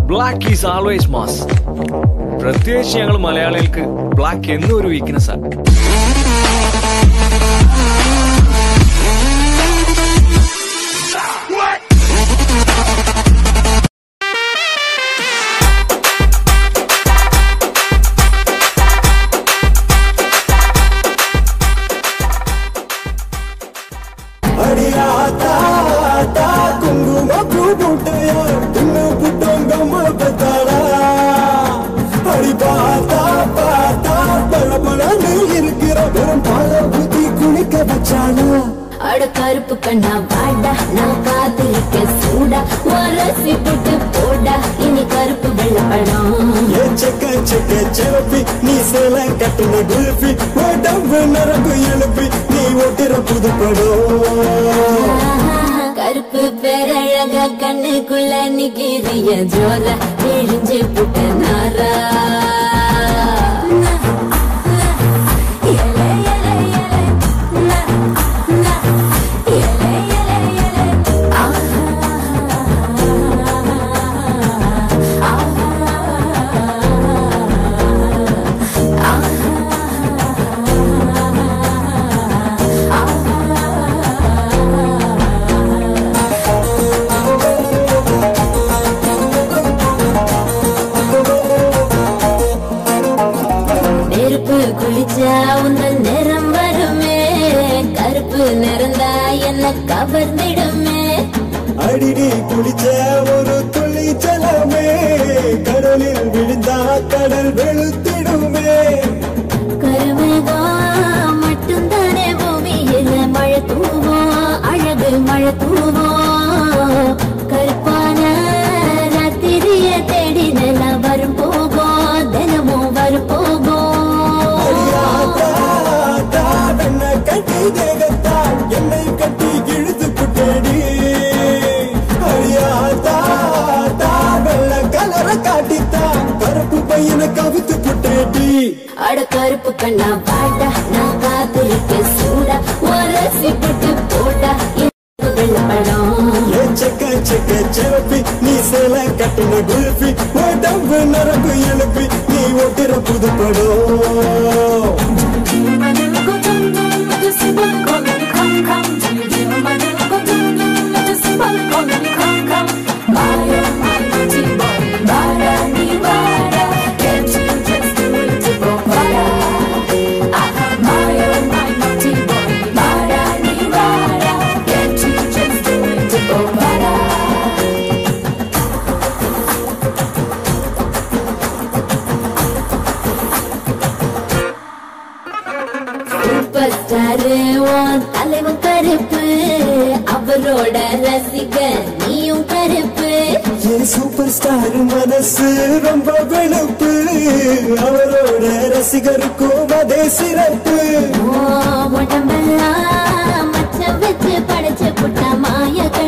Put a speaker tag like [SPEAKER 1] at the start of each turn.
[SPEAKER 1] Black is always mass. പ്രത്യേകിച്ച് ഞങ്ങൾ മലയാളികൾക്ക് ബ്ലാക്ക് എന്നും ഒരു വീക്ക്നെസ്സാണ്.
[SPEAKER 2] கருப்பு கண்ணா வாடா நான் காதலிக்க சூடா வரசி போட்டு போடா இனி கருப்பு வெள்ளப்படம்
[SPEAKER 3] செக்க செக்க செவப்பி நீ சேல கட்டின குல்ஃபி உடம்பு நரம்பு எழுப்பி நீ ஓட்டுற புதுப்படம்
[SPEAKER 2] கருப்பு பேரழகா கண்ணுக்குள்ள நிக்கிறிய ஜோல விழிஞ்சு புட்ட நாரா நிறம் வருமே கருப்பு நிறந்தா என்ன கவர்ந்திடுமே
[SPEAKER 3] அடிடி குளிச்ச ஒரு துளி ஜலமே கடலில் விழுந்தா கடல் வெளுத்திடுமே
[SPEAKER 2] கருமேகம் மட்டும்தானே பூமியில மழை தூவோம் அழகு மழை தூவோம் கருப்பான ராத்திரிய தேடி நிலம் வரும் போகும் தினமும் வரும் போகும்
[SPEAKER 3] என்னை கட்டி இழுத்து புட்டேடி அழியாதா வெள்ள கலர காட்டித்தா கருப்பு பையனை கவித்து புட்டேடி
[SPEAKER 2] அட கருப்பு கண்ணா வாடா நான் காதலிக்க சூடா வரசி போட்டு போடா வெள்ளப்படம்
[SPEAKER 3] செக்க செக்க செவப்பி நீ சேல கட்டின குல்ஃபி உடம்பு நரம்பு எழுப்பி நீ ஓட்டுற புதுப்படம்
[SPEAKER 2] தலைவன் கருப்பு அவரோட ரசிகர் நீயும் கருப்பு
[SPEAKER 3] சூப்பர் ஸ்டார் மனசு ரொம்ப வெளுப்பு அவரோட ரசிகருக்கும் அதே சிறப்பு
[SPEAKER 2] உடம்பெல்லாம் மச்சம் வச்சு படைச்சு புட்ட மாய